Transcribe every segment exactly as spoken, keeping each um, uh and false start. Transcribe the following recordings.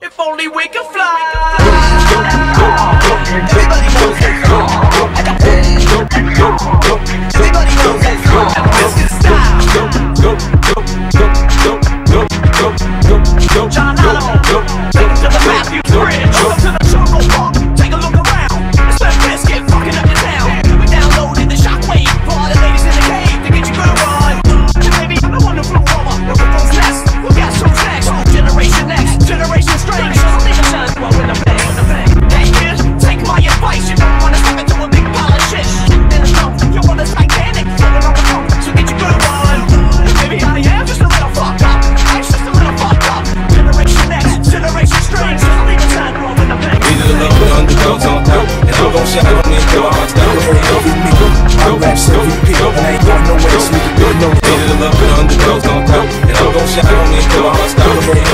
If only we could fly. Everybody knows that song. Everybody knows that song. This is style. John Otto, take him to the Matthews Bridge. Welcome to the Jungle Park. Take a look around. It's Limp Bizkit fucking up your town. We downloaded the shockwave for all the ladies in the cave to get you good run. And maybe I'm the one who flew over the Ripple's nest. Who got so next? Generation X, Generation Strange. Don't even shine well in the bang. Hey kid, take my advice. You don't wanna step into a big pile of shit. In the snow, you want a Titanic floating on the phone, so get you good run. Maybe I am just a little fucked up. Life's just a little fucked up. Generation X, Generation Strange. Don't even shine well in the bang. We did a love with underdogs on top, and I'm gon' shine on me until I stop. I rap so repeat, and I ain't going nowhere, so you can go no. We did a love with underdogs on top, and I'm gon' shine on me until I stop.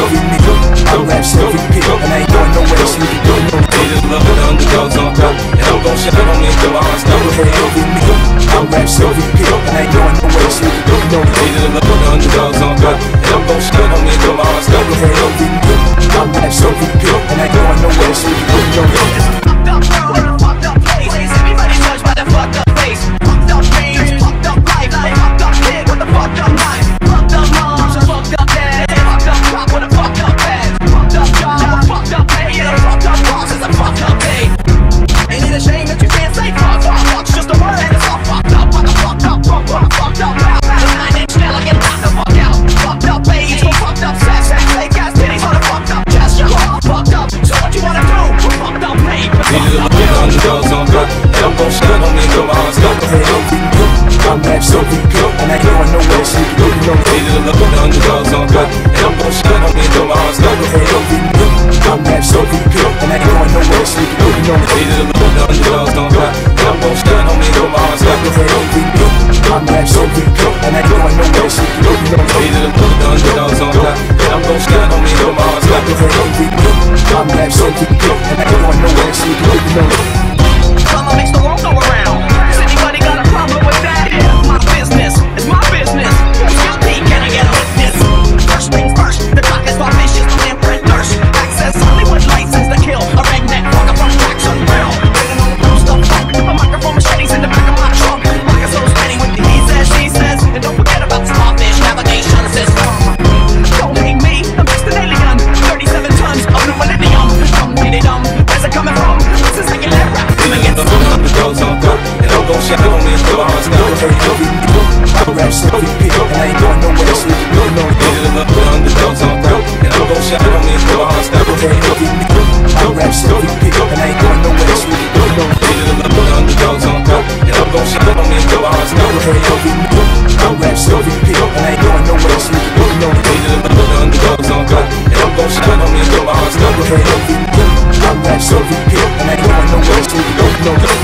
I rap so repeat, and I ain't going nowhere, so you can go no. We did a love with underdogs on top, and I'm gon' shine on me until I stop. I rap so repeat, and I ain't going nowhere, so you can go no. We did a love with underdogs on top, and I'm gon' shine on me until I stop. I rap so repeat, and I ain't going nowhere, so you can go no. It's a fucked up world and a fucked up place. Everybody's judged by their fucked up face. Fucked up games, fucked up life. Fucked up kid with a fucked up life. Fucked up moms, a fucked up dad. Fucked up cop with a fucked up bag. Fucked up job, a fucked up pay. And a fucked up boss is a fucked up day. Ain't it a shame that you can't say fuck? Fuck, fuck's just a word and it's all fucked up. Like a fucked up punk, fucked up mouth. A nine inch nail, I get knocked the fuck out. Fucked up age, no fucked up sex. Fake ass titties on a fucked up chest. You're all fucked up, so what you wanna do? We're fucked up paid. We did a love with underdogs on top, and I'm gon' shine on me until I stop. I rap so repeat, and I ain't going nowhere, so you can go no. We did a love with underdogs on top, and I'm gon' shine on me until I stop. I rap so repeat, and I ain't going nowhere, so you can go no. We did a love with underdogs on top, and I'm gon' shine on me until I stop. I rap so repeat, and I ain't going nowhere, so you can go no. We did a love with underdogs on top, and I'm gon' shine on me until I stop. I rap so repeat, and I ain't going nowhere, so you can go no. Drama makes the world go around. Has anybody got a problem with that? My business is my business. Who's guilty? Can I get a witness? First things first, the clock is more vicious than imprint nurse. Access Hollywood license to kill a redneck fucker from Black's Unreal. Waiting on the post up front, a microphone machetes in the back of my trunk. Pockets so steady with the he says, she says, and don't forget about the starfish navigation system. Don't hate me, I'm just an alien. thirty-seven tons of new millennium. Dumb, diddy dumb, where's it coming from? This is like a lab rap. Underdogs on top, and I'm gon' shine on me until I stop. I rap so repeat, and I ain't going nowhere, so you can go no. We did a love with underdogs on top, and I'm gon' shine on me until I stop. I rap so repeat, and I ain't going nowhere, so you can go no. We did a love with underdogs on top, and I'm gon' shine on me until I stop. I rap so repeat, and I ain't going nowhere, so you can go no. We did a love with underdogs on top, and I'm gon' shine on me until I stop. I rap so repeat, and I ain't going nowhere, so you can go no.